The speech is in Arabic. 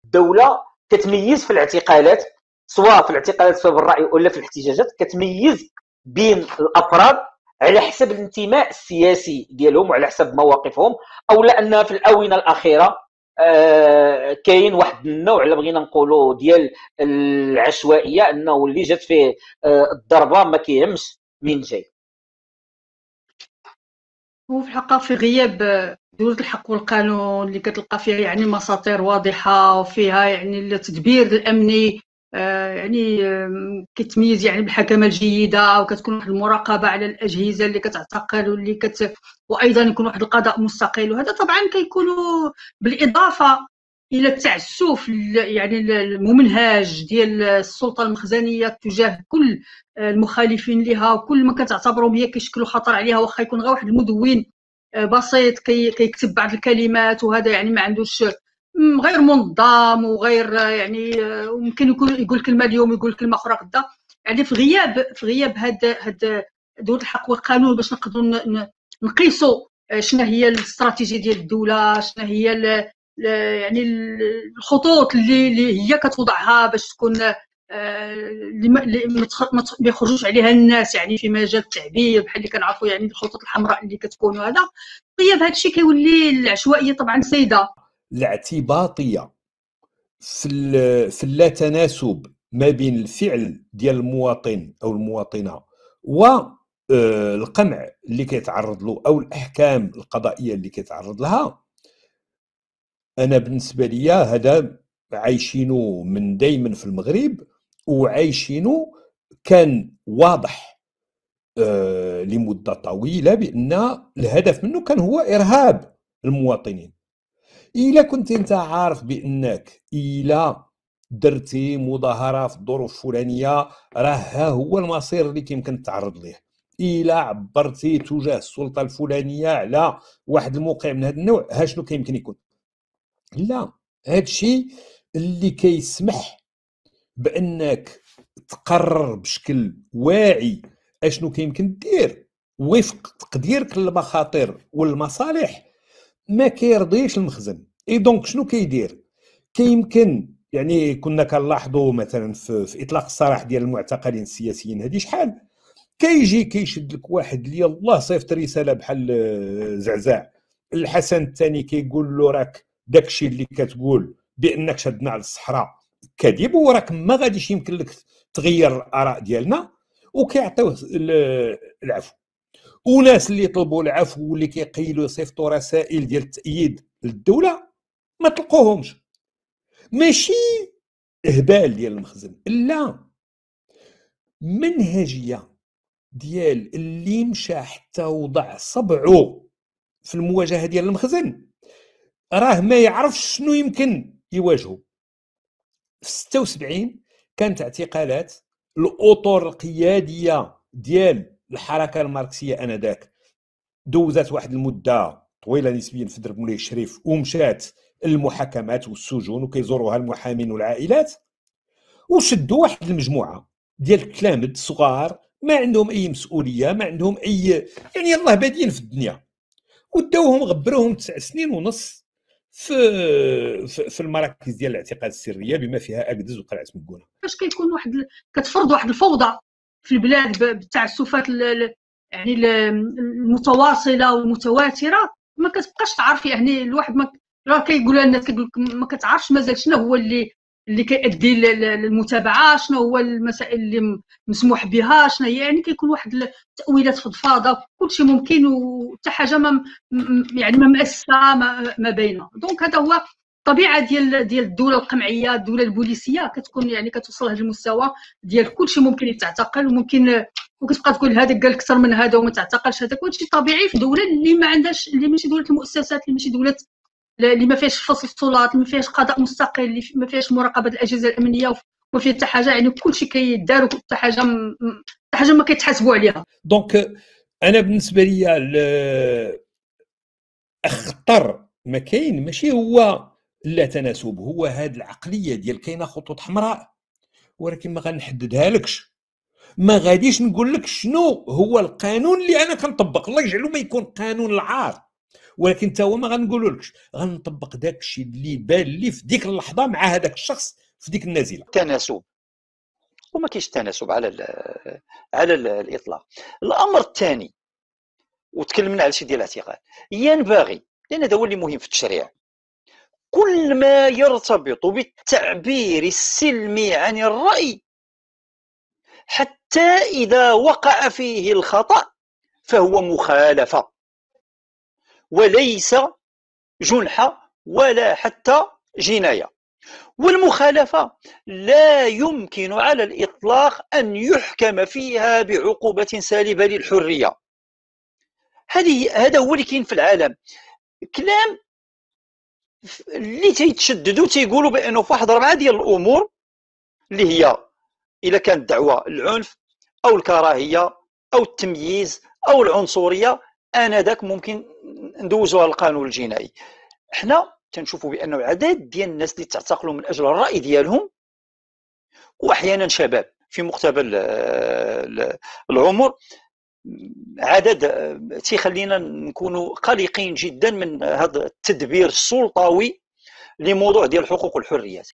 الدوله كتميز في الاعتقالات، سواء في الاعتقالات بسبب الراي ولا في الاحتجاجات، كتميز بين الافراد على حسب الانتماء السياسي ديالهم وعلى حسب مواقفهم، او لان في الاونه الاخيره كاين واحد النوع اللي بغينا نقولوا ديال العشوائيه، انه اللي جات فيه الضربه ما كيهمش من جاي. وفي الحقيقة في غياب دولة الحق والقانون اللي كتلقى فيها يعني مساطير واضحة وفيها يعني التدبير الأمني يعني كتميز يعني بالحكمة الجيدة، وكتكون واحد المراقبة على الأجهزة اللي كتعتقل واللي وأيضا يكون واحد القضاء مستقل، وهذا طبعا كيكونوا بالإضافة إلى التعسف يعني الممنهج ديال السلطة المخزنية تجاه كل المخالفين لها، وكل ما كتعتبرهم هي كيشكلوا خطر عليها، واخا يكون غير واحد المدون بسيط كيكتب بعض الكلمات، وهذا يعني ما عندوش غير منظم وغير يعني ممكن يقول كلمه اليوم يقول كلمه اخرى غدا. يعني في غياب هاد دولة الحق والقانون باش نقدروا نقيسوا شنو هي الاستراتيجيه ديال الدوله، شنو هي يعني الخطوط اللي هي كتوضعها باش تكون اللي ما يخرجوش عليها الناس يعني في مجال التعبير، بحال اللي كنعرفوا يعني الخطوط الحمراء اللي كتكون، وهذا غياب هذا الشيء كيولي العشوائيه طبعا سيده. الاعتباطيه في اللا تناسب ما بين الفعل ديال المواطن او المواطنه والقمع اللي كيتعرض له او الاحكام القضائيه اللي كيتعرض لها. انا بالنسبه لي هذا عايشينه من دايما في المغرب، وعايشينه كان واضح لمده طويله بان الهدف منه كان هو ارهاب المواطنين. الا كنت انت عارف بانك الا درتي مظاهره في الظروف الفلانيه راه ها هو المصير اللي يمكن تتعرض ليه، الا عبرتي تجاه السلطه الفلانيه على واحد الموقع من هذا النوع ها شنو كيمكن يكون. لا، هذا الشيء اللي كيسمح بانك تقرر بشكل واعي اشنو كيمكن دير وفق تقديرك للمخاطر والمصالح ما كيرضيش المخزن. اي دونك شنو كيدير؟ كيمكن يعني كنا كنلاحظوا مثلا في اطلاق السراح ديال المعتقلين السياسيين هذه شحال كيجي كيشد لك واحد اللي الله صيفط رساله بحال زعزاع، الحسن الثاني كيقول له راك داكشي اللي كتقول بانك شدنا على الصحراء كذب وراك ما غاديش يمكن لك تغير الاراء ديالنا، وكيعطيوه العفو. وناس اللي يطلبوا العفو واللي كيقيلوا يصيفطوا رسائل ديال التأييد للدوله ما تلقوهمش. ماشي اهبال ديال المخزن، لا، منهجيه ديال اللي مشى حتى وضع صبعه في المواجهه ديال المخزن راه ما يعرفش شنو يمكن يواجهه. في 76 كانت اعتقالات الاطر القياديه ديال الحركه الماركسيه انذاك دوزات واحد المده طويله نسبيا في درب مولاي الشريف ومشات المحاكمات والسجون وكيزوروها المحامين والعائلات، وشدوا واحد المجموعه ديال التلامذ صغار ما عندهم اي مسؤوليه، ما عندهم اي يعني يلاه بادين في الدنيا، وداوهم غبروهم 9 سنين ونص في المراكز ديال الاعتقال السريه بما فيها اكدز وقلعه مكونه. فاش كيكون كتفرض واحد الفوضى في البلاد بالتعسفات يعني المتواصله والمتواتره، ما كتبقاش تعرف يعني الواحد ما راه كيقولوا الناس كيقول لك ما كتعرفش مازال شنو هو اللي كيؤدي للمتابعه، شنو هو المسائل اللي مسموح بها، شنو هي يعني كيكون واحد التاويلات فضفاضه كلشي ممكن وحتى حاجه يعني ما مأسسه ما بينه. دونك هذا هو الطبيعه ديال الدوله القمعيه، الدوله البوليسيه كتكون يعني كتوصل لهذا المستوى ديال كلشي ممكن يتعتقل وممكن وكتبقى تقول هذاك قال اكثر من هذا وما تعتقلش. هذا كلشي طبيعي في دوله اللي ما عندهاش، اللي ماشي دوله المؤسسات، اللي ماشي دوله اللي ما فيهاش فصل السلطات، اللي ما فيهاش قضاء مستقل، اللي ما فيهاش مراقبه الاجهزه الامنيه، وما فيها حتى حاجه يعني كلشي كيدار وحتى حاجه ما كيتحاسبوا عليها. دونك انا بالنسبه لي اخطر ما كاين ماشي هو لا تناسب، هو هذه العقليه ديال كاينه خطوط حمراء ولكن ما غنحددها لكش، ما غاديش نقول لك شنو هو القانون اللي انا كنطبق. الله يجعله ما يكون قانون العار ولكن تا هو ما غنقولولكش، غنطبق داك الشيء اللي بان لي في ديك اللحظه مع هذاك الشخص في ديك النازله. تناسب، وما كاينش تناسب على الاطلاق. الامر الثاني، وتكلمنا على شي ديال الاعتقال، ينبغي، لان هذا هو اللي مهم في التشريع، كل ما يرتبط بالتعبير السلمي عن الرأي حتى إذا وقع فيه الخطأ فهو مخالفة وليس جنحة ولا حتى جناية. والمخالفة لا يمكن على الإطلاق أن يحكم فيها بعقوبة سالبة للحرية. هذا هو اللي كاين في العالم. كلام اللي تيتشددوا تيقولوا بانه في واحد 4 ديال الامور اللي هي الا كانت دعوه العنف او الكراهيه او التمييز او العنصريه، انذاك ممكن ندوزوها للقانون الجنائي. حنا تنشوفوا بانه عدد ديال الناس اللي تعتقلوا من اجل الراي ديالهم، واحيانا شباب في مقتبل العمر، عدد تيخلينا نكونوا قلقين جدا من هذا التدبير السلطوي لموضوع ديال الحقوق والحريات.